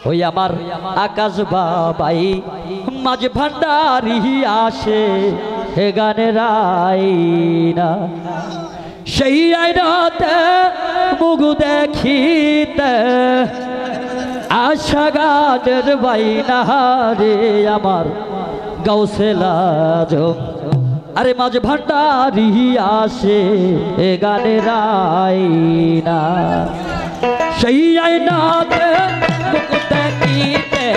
ওই আমার আকাশ বাবাই মাঝ ভান্ডারি আসে হে গানের আইনা সেই আইনাতে মুখ দেখিতে আশা গানের বাইনা রে আমার গাউসেলা আজম আরে মাঝ ভান্ডারি আসে হে গানের আইনা সেই আইনাতে মুখ দেখিতে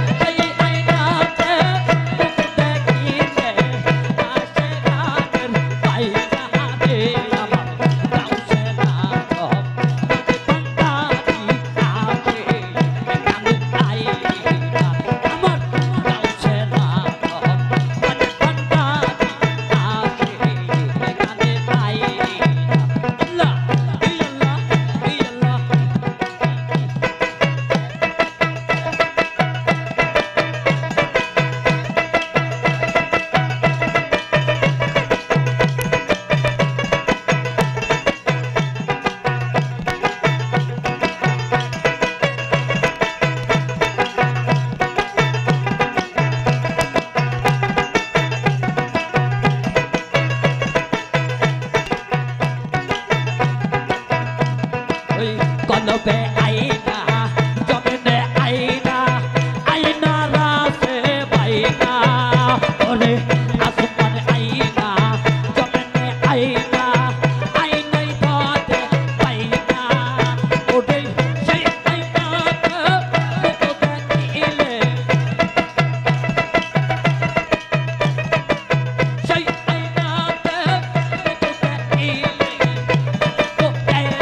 কলবে আইনা জমিনে আইনা আইনা রাসে বাইনা ওরে আসমান আইনা জমিনে আইনা আইনাই পথে বাইনা ওরে সেই আইনাতে মুখ দেখিলে সেই আইনাতে মুখ দেখিলে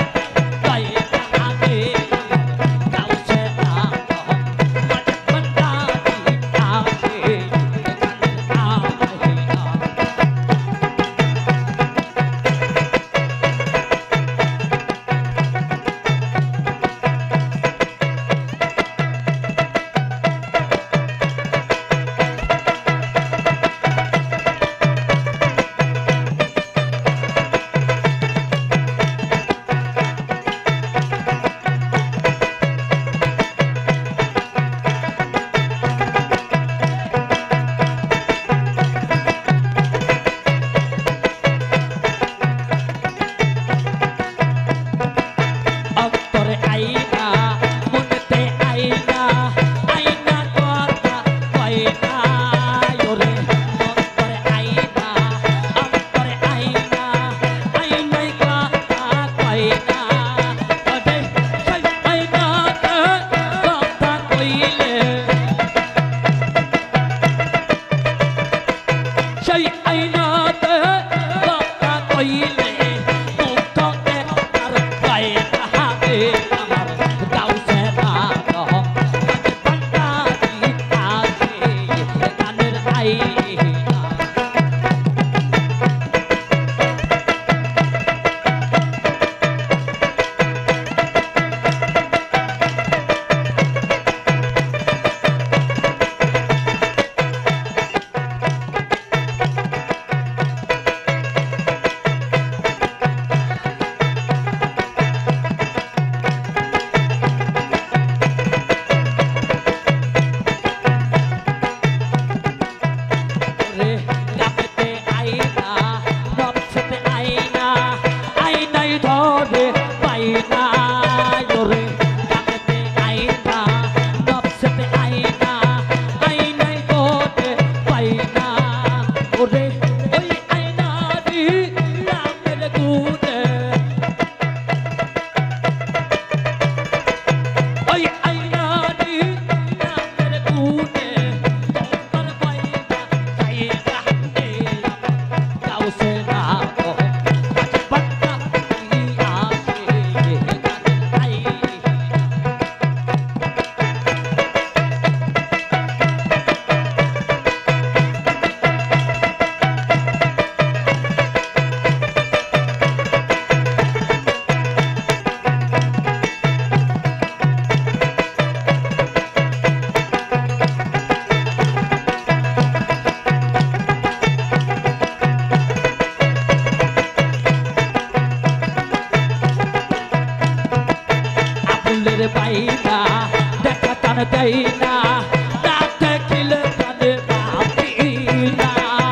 বাইনা দেখা টান দেই না না দেখিলে প্রাণে বাঁচি না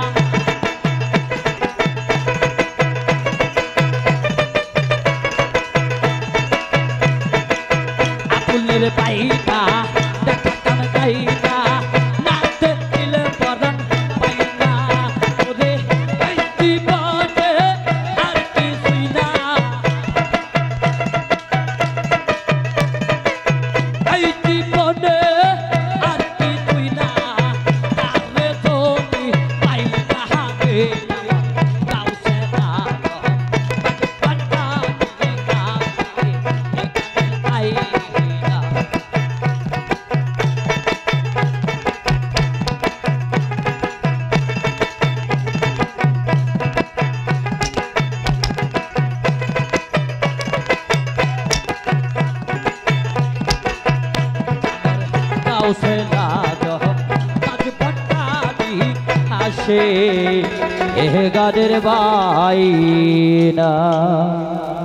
আকুলের পাইনা দেখা টান দেই না না দেখিলে পরাণ পাই না ওরে এই জীবনে আর কিছুই না এই জীবনে আর কিছুই না তারে তুমি পাই না হে গাও সে না পান্না না আই না गाँव से लाजो आज पट्टानी आशे ए गादेर बाई ना